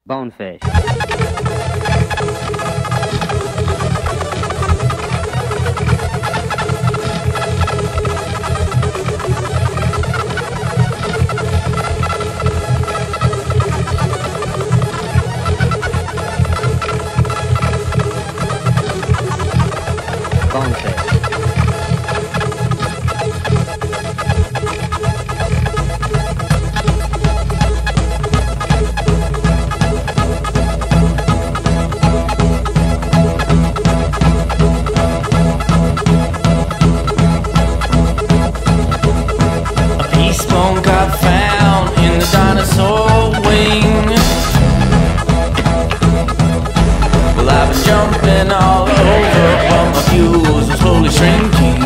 Bonefish. Bonefish. Bone got found in the dinosaur wing. Well, I've been jumping all over, but my fuse was slowly shrinking.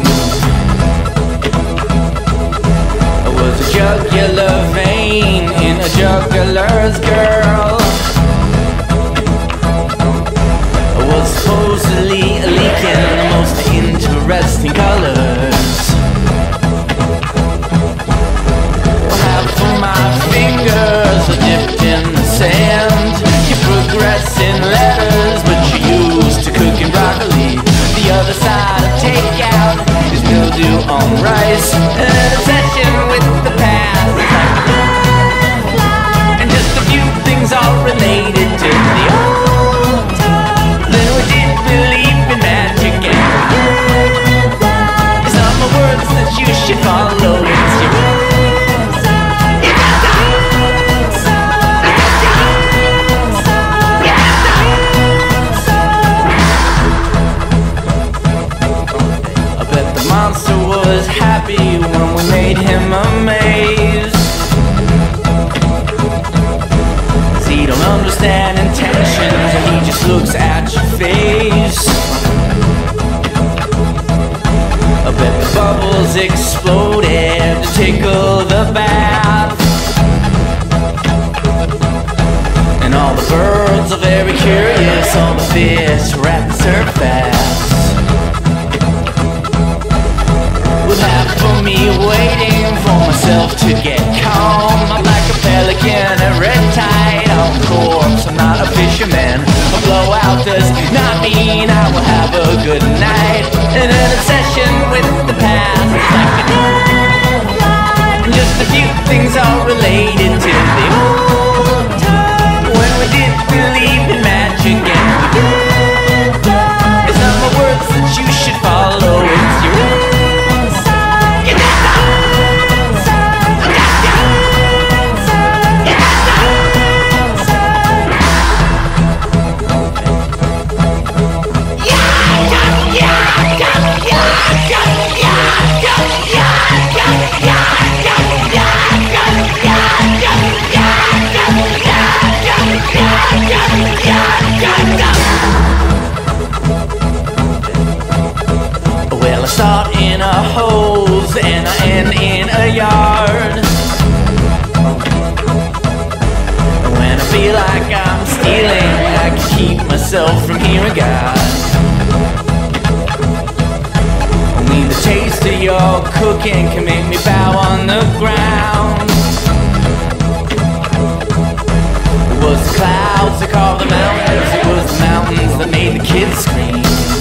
It was a jugular vein in a jugular's girl. It was supposedly leaking the most interesting colors. Fingers are dipped in the sand. You progress in letters, but you're used to cooking broccoli. The other side of takeout is mildew on rice. An obsession with the past, and just a few things are related to the old time. Then we did believe in magic, and some are words that you should follow. It's your monster was happy when we made him a maze. 'Cause he don't understand intentions, he just looks at your face. I bet the bubbles exploded to tickle the bath, and all the birds are very curious, all the fish rats are fast. For me waiting for myself to get calm. I'm like a pelican, a red tide on corpse. I'm not a fisherman. A blowout does not mean I will have a good night. And an obsession with the past is like a and just a few things are related to the old time when we did believe in magic, and we did die. It's not my words that you should follow, it's your own. Well, I start in a hose and I end in a yard. When I feel like I'm stealing, I can keep myself from hearing God. Only the taste of your cooking can make me bow on the ground. It was the clouds that carved the mountains, it was the mountains that made the kids scream.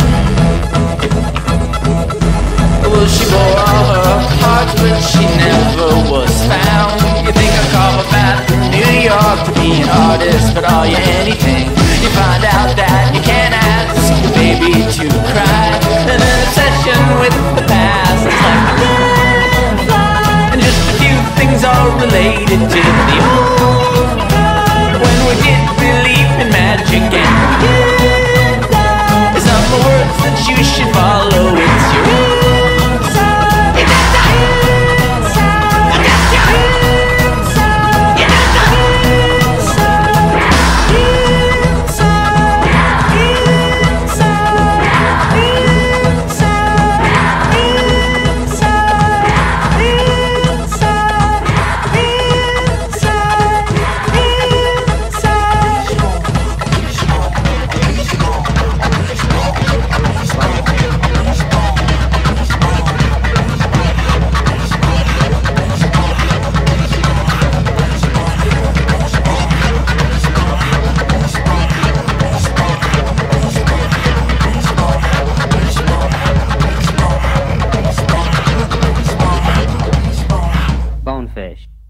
Well, she bore all her parts, but she never was found. You think I carve a map in New York to be an artist, but are you anything? You find out that you can't ask your baby to cry. And an obsession with the past is like a and just a few things are related to the old time when we did believe in magic, and we did die. It's not the words that you should follow, it's your own. fish.